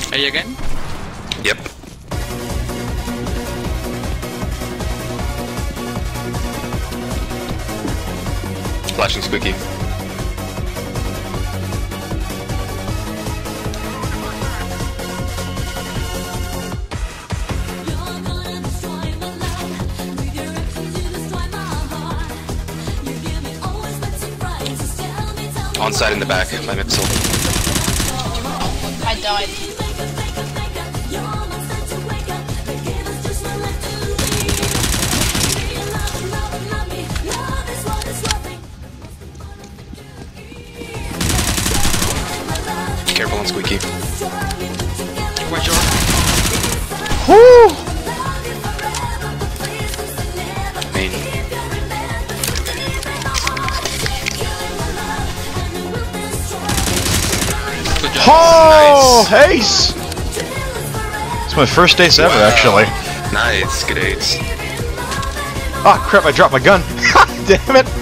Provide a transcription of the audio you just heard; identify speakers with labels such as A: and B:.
A: A again?
B: Yep. Flashing squeaky. On side in the back, my missile.
C: I died.
B: Careful on squeaky.
A: Watch your...
B: Woo! Main.
A: Good job.
D: Oh, ace! It's my first ace ever, actually.
B: Nice, good ace.
D: Ah, crap! I dropped my gun. Damn it!